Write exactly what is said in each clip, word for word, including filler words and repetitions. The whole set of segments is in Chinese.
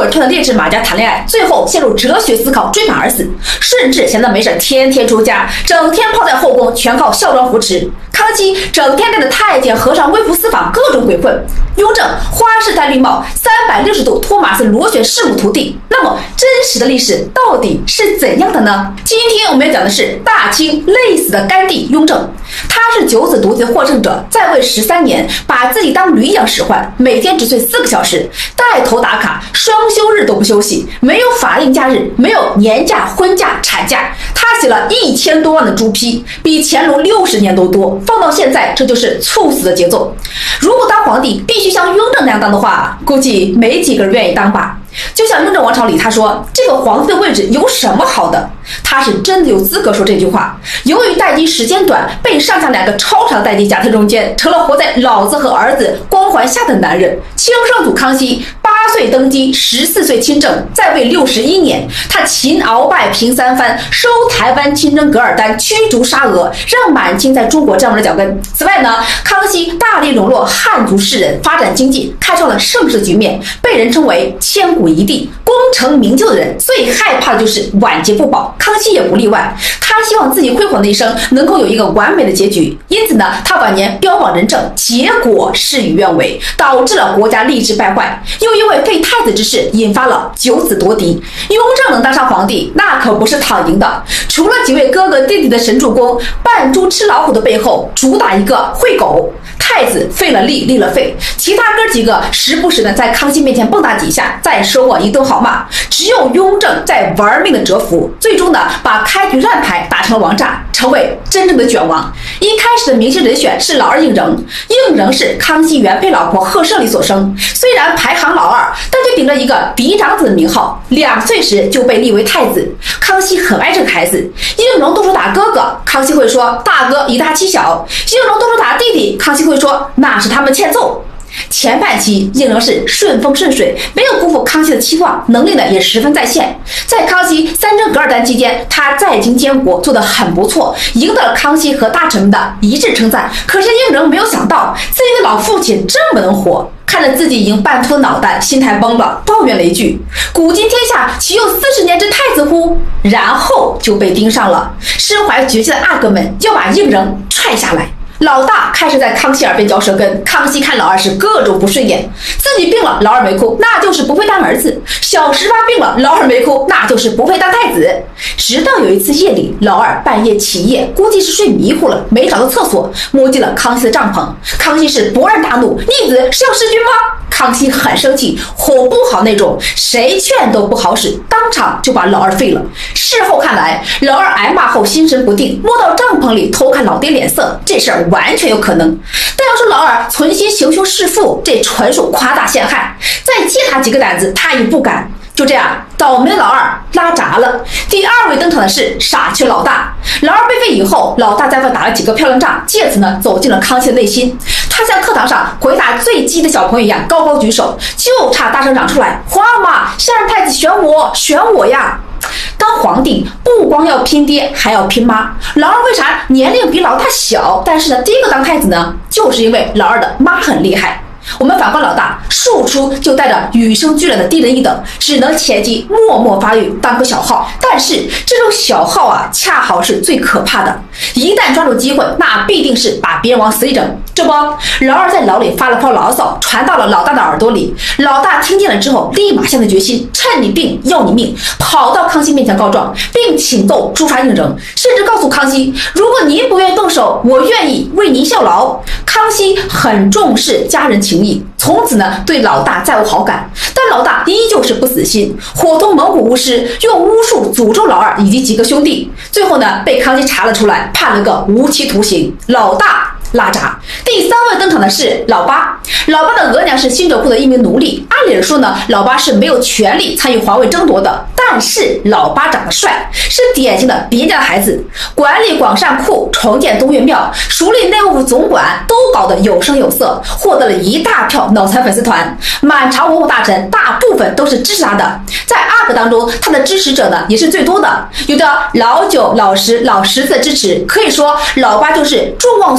滚穿的劣质马甲谈恋爱，最后陷入哲学思考追马而死，甚至闲得没事天天出家，整天泡在后宫，全靠孝庄扶持。康熙整天带着太监和尚微服私访，各种鬼混。雍正花式戴绿帽，三百六十度托马斯螺旋弑母徒弟。那么真实的历史到底是怎样的呢？今天我们要讲的是大清累死的干弟雍正，他是九子独嫡的获胜者，在位十三年，把自己当驴一样使唤，每天只睡四个小时，带头打卡，双休日都不休息，没有法定假日，没有年假、婚假、产假。他写了一千多万的朱批，比乾隆六十年都多。放到现在，这就是猝死的节奏。如果当皇帝必须像雍正那样当的话，估计没几个人愿意当吧。就像雍正王朝里他说，这个皇帝的位置有什么好的？他是真的有资格说这句话。由于待机时间短，被上下两个超长的待机夹在中间，成了活在老子和儿子光环下的男人。清圣祖康熙八岁登基，十四岁亲政，在位六十一年，他勤鳌拜平三藩，收台湾，亲征噶尔丹，驱逐沙俄，让满清在中国站稳了脚跟。此外呢，康熙大力笼络汉族士人，发展经济，开创了盛世局面，被人称为千古一帝。功成名就的人最害怕的就是晚节不保，康熙也不例外。他希望自己辉煌的一生能够有一个完美的结局，因此呢，他晚年标榜仁政，结果事与愿违，导致了国家吏治败坏。又因为废太子之事，引发了九子夺嫡。雍正能当上皇帝，那可不是躺赢的。除了几位哥哥弟弟的神助攻，扮猪吃老虎的背后，主打一个会狗。太子废了立，立了废，其他哥几个时不时的在康熙面前蹦跶几下，再收获一顿好骂。只有雍正在玩命的蛰伏，最终呢，把开局烂牌打成了王炸，成为真正的卷王。一开始的明星人选是老二胤禛，胤禛是康熙原配老婆贺摄理所生，虽然排行老二，但却顶着一个嫡长子的名号，两岁时就被立为太子。康熙很爱这个孩子，胤禛动手打哥哥，康熙会说大哥以大欺小；胤禛动手打弟弟，康熙会说那是他们欠揍。前半期胤禛是顺风顺水，没有辜负康熙的期望，能力呢也十分在线。在康熙三征噶尔丹期间，他在京监国做得很不错，赢得了康熙和大臣们的一致称赞。可是胤禛没有想到自己的老父亲这么能活，看着自己已经半秃的脑袋，心态崩了，抱怨了一句：“古今天下岂有四十年之太子乎？”然后就被盯上了。身怀绝技的阿哥们要把胤禛踹下来。老大开始在康熙耳边嚼舌根，康熙看老二是各种不顺眼，自己病了，老二没哭，那就是不配当儿子；小十八病了，老二没哭，那就是不配当太子。直到有一次夜里，老二半夜起夜，估计是睡迷糊了，没找到厕所，摸进了康熙的帐篷。康熙是勃然大怒：“逆子是要弑君吗？”康熙很生气，哄不好那种，谁劝都不好使，当场就把老二废了。事后看来，老二挨骂后心神不定，摸到帐篷里偷看老爹脸色，这事儿完全有可能。但要说老二存心行凶弑父，这纯属夸大陷害。再借他几个胆子，他也不敢。就这样，倒霉的老二拉闸了。第二位登场的是傻缺老大。老二被废以后，老大在外打了几个漂亮仗，借此呢走进了康熙的内心。他像课堂上回答最鸡的小朋友一样，高高举手，就差大声嚷出来：“皇阿玛，下任太子选我，选我呀！”当皇帝不光要拼爹，还要拼妈。老二为啥年龄比老大小，但是呢第一个当太子呢？就是因为老二的妈很厉害。我们反观老大，庶出就带着与生俱来的低人一等，只能前期默默发育，当个小号。但是这种小号啊，恰好是最可怕的，一旦抓住机会，那必定是把别人往死里整。这不，老二在牢里发了泡牢骚，传到了老大的耳朵里。老大听见了之后，立马下定决心，趁你病要你命，跑到康熙面前告状，并请奏诛杀胤禛，甚至告诉康熙，如果您不愿意动手，我愿意为您效劳。康熙很重视家人情谊，从此呢对老大再无好感，但老大依旧是不死心，伙同蒙古巫师用巫术诅咒老二以及几个兄弟，最后呢被康熙查了出来，判了个无期徒刑。老大拉闸。第三位登场的是老八。老八的额娘是新者库的一名奴隶，按理说呢，老八是没有权利参与皇位争夺的，但是老八长得帅，是典型的别人家的孩子，管理广善库，重建东岳庙，署理内务府总管，都搞得有声有色，获得了一大票脑残粉丝团。满朝文武大臣大部分都是支持他的，在阿哥当中，他的支持者呢也是最多的，有的老九、老十、老十字的支持，可以说老八就是众望所归的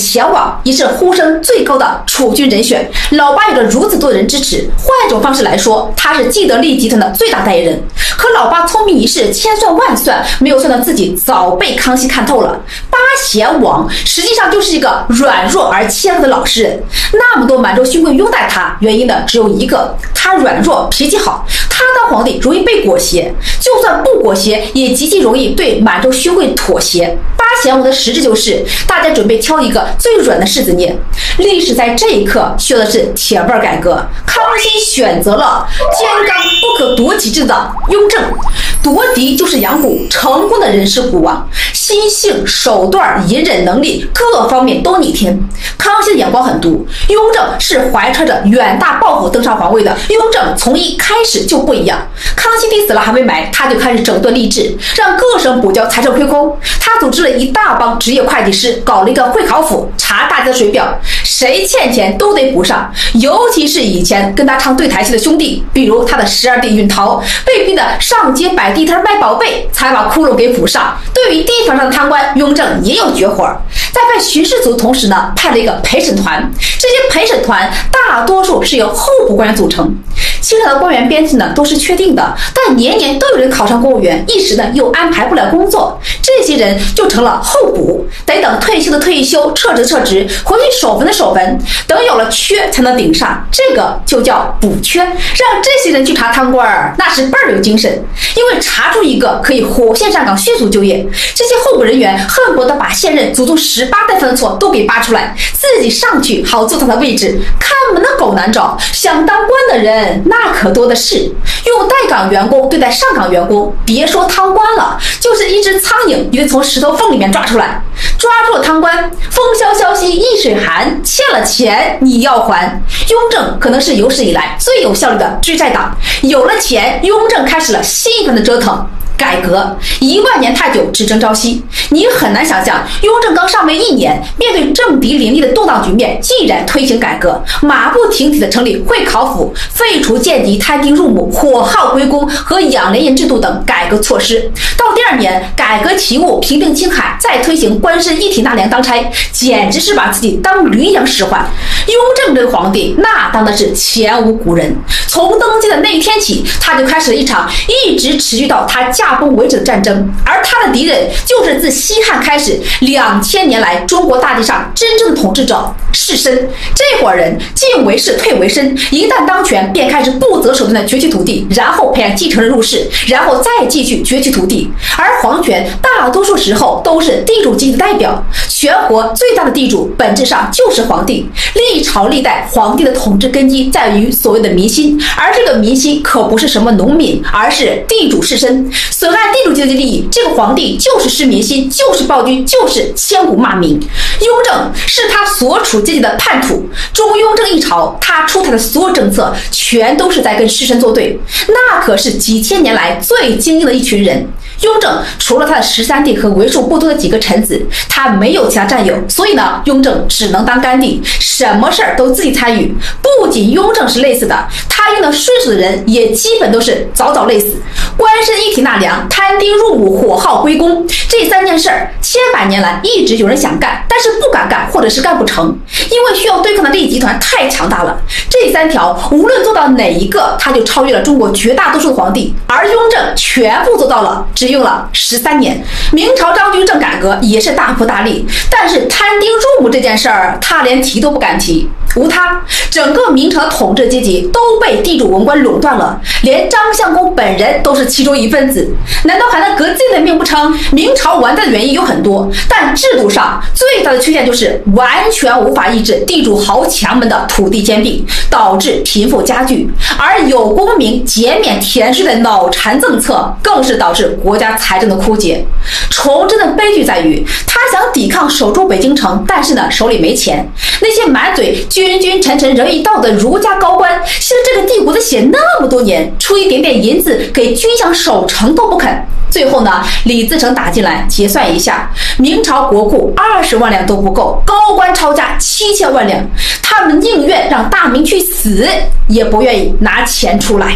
贤王也是呼声最高的储君人选。老八有着如此多的人支持，换一种方式来说，他是既得利益集团的最大代言人。可老八聪明一世，千算万算，没有算到自己早被康熙看透了。八贤王实际上就是一个软弱而谦和的老实人。那么多满洲勋贵拥戴他，原因呢只有一个，他软弱，脾气好。他当皇帝容易被裹挟，就算不裹挟，也极其容易对满洲勋贵妥协。八贤王的实质就是大家准备挑一个最软的柿子捏。历史在这一刻需要的是铁腕改革。康熙选择了坚刚不可夺其志的雍正，夺嫡就是养蛊，成功的人是蛊王，心性、手段、隐忍能力各方面都逆天。康熙的眼光很毒，雍正是怀揣着远大抱负登上皇位的。雍正从一开始就不一样，康熙帝死了还没埋，他就开始整顿吏治，让各省补交财政亏空。他组织了一大帮职业会计师，搞了一个会考府，查大家的水表，谁欠钱都得补上。尤其是以前跟他唱对台戏的兄弟，比如他的十二弟允陶，被逼的上街摆地摊卖宝贝，才把窟窿给补上。对于地方上的贪官，雍正也有绝活，在派巡视组的同时呢，派了一个陪审团。这些陪审团大多数是由候补官员组成。清朝的官员编制呢都是确定的，但年年都有人考上公务员，一时呢又安排不了工作，这些人就成了候补，得等退休的退休，撤职撤职，回去守坟的守坟，等有了缺才能顶上，这个就叫补缺。让这些人去查贪官，那是倍儿有精神，因为查出一个可以火线上岗，迅速就业。这些候补人员恨不得把现任祖宗十八代犯的错都给扒出来，自己上去好坐他的位置。看门的狗难找，想当官的人那可多的是。用待岗员工对待上岗员工，别说贪官了，就是一只苍蝇也得从石头缝里面抓出来。抓住了贪官，风萧萧兮易水寒，欠了钱你要还。雍正可能是有史以来最有效率的追债党。有了钱，雍正开始了新一番的折腾。改革一万年太久，只争朝夕。你很难想象，雍正刚上位一年，面对政敌林立的动荡局面，竟然推行改革，马不停蹄地成立会考府，废除贱籍、摊丁入亩、火耗归公和养廉银制度等改革措施。到第二年，改革勤务，平定青海，再推行官绅一体纳粮当差，简直是把自己当驴一样使唤。雍正这个皇帝，那当的是前无古人。从登基的那一天起，他就开始了一场一直持续到他驾崩为止的战争，而他的敌人就是自西汉开始两千年来中国大地上真正的统治者士绅。这伙人进为士，退为绅，一旦当权，便开始不择手段的攫取土地，然后培养继承人入仕，然后再继续攫取土地。而皇权大多数时候都是地主阶级的代表，全国最大的地主本质上就是皇帝。历朝历代皇帝的统治根基在于所谓的民心，而这个民心可不是什么农民，而是地主士绅。损害地主阶级利益，这个皇帝就是失民心，就是暴君，就是千古骂名。雍正是他所处阶级的叛徒，中雍正一朝，他出台的所有政策全都是在跟士绅作对，那可是几千年来最精英的一群人。雍正除了他的十三弟和为数不多的几个臣子，他没有其他战友，所以呢，雍正只能当干弟，什么事儿都自己参与。不仅雍正是累死的，他用的顺手的人也基本都是早早累死。官绅一体纳粮、摊丁入亩、火耗归公，这三件事儿，千百年来一直有人想干，但是不敢干，或者是干不成，因为需要对抗的利益集团太强大了。这三条无论做到哪一个，他就超越了中国绝大多数的皇帝，而雍正全部做到了，只用了十三年。明朝张居正改革也是大破大立，但是摊丁入亩这件事儿，他连提都不敢提。无他，整个明朝的统治阶级都被地主文官垄断了，连张相公本人都是其中一份子。难道还能革自己的命不成？明朝完蛋的原因有很多，但制度上最大的缺陷就是完全无法抑制地主豪强们的土地兼并，导致贫富加剧。而有功名减免田税的脑残政策，更是导致国家财政的枯竭。崇祯的悲剧在于，他想抵抗守住北京城，但是呢手里没钱。那些满嘴君君臣臣仁义道的儒家高官，吸了这个帝国的血那么多年，出一点点银子给军饷守城都不肯。最后呢，李自成打进来，结算一下，明朝国库二十万两都不够，高官抄家七千万两，他们宁愿让大明去死，也不愿意拿钱出来。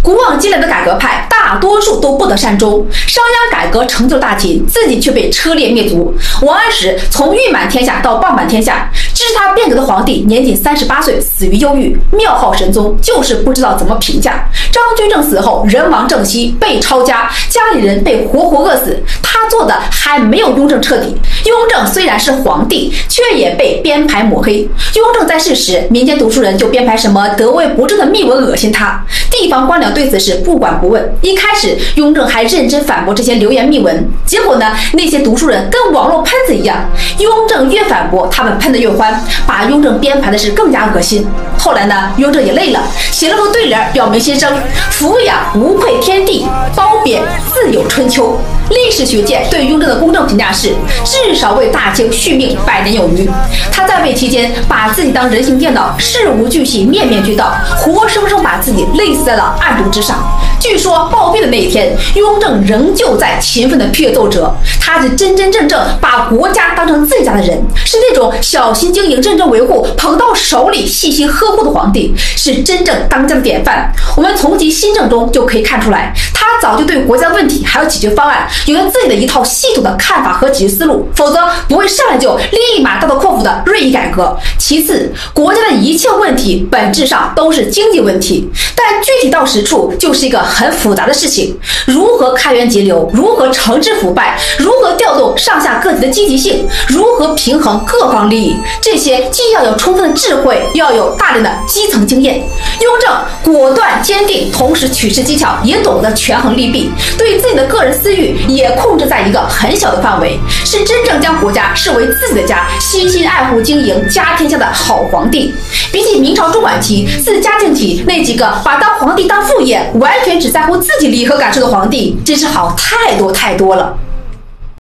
古往今来的改革派大多数都不得善终，商鞅改革成就大秦，自己却被车裂灭族。王安石从誉满天下到傍满天下，支持他变革的皇帝年仅三十八岁死于忧郁，庙号神宗，就是不知道怎么评价。张居正死后人亡政息，被抄家，家里人被活活饿死，他做的还没有雍正彻底。雍正虽然是皇帝，却也被编排抹黑。雍正在世时，民间读书人就编排什么得位不正的密文恶心他，地方官僚对此事不管不问。一开始雍正还认真反驳这些流言密文，结果呢，那些读书人跟网络喷子一样，雍正越反驳，他们喷得越欢，把雍正编排的是更加恶心。后来呢，雍正也累了，写了个对联表明心声：俯仰无愧天地，褒贬自有春秋。历史学界对雍正的公正评价是，至少为大清续命百年有余。他在位期间，把自己当人形电脑，事无巨细，面面俱到，活生生把自己累死在了案牍之上。据说暴毙的那一天，雍正仍旧在勤奋的批阅奏折。他是真真正正把国家当成自己家的人，是那种小心经营、认真维护、捧到手里细心呵护的皇帝，是真正当家的典范。我们从其新政中就可以看出来，他早就对国家问题还有解决方案有了自己的一套系统的看法和解决思路，否则不会上来就立马大刀阔斧的锐意改革。其次，国家的一切问题本质上都是经济问题，但具体到实处就是一个很复杂的事情。如何开源节流，如何惩治腐败，如何调动上下各级的积极性，如何平衡各方利益，这些既要有充分的智慧，又要有大量的基层经验。雍正果断坚定，同时取势技巧，也懂得权衡利弊，对自己的个人私欲也控制在一个很小的范围，是真正将国家视为自己的家，悉心爱护经营家天下的好皇帝。比起明朝中晚期自嘉靖起那几个把当皇帝当副业，完全只在乎自己利益和感受的皇帝，真是好太多太多了。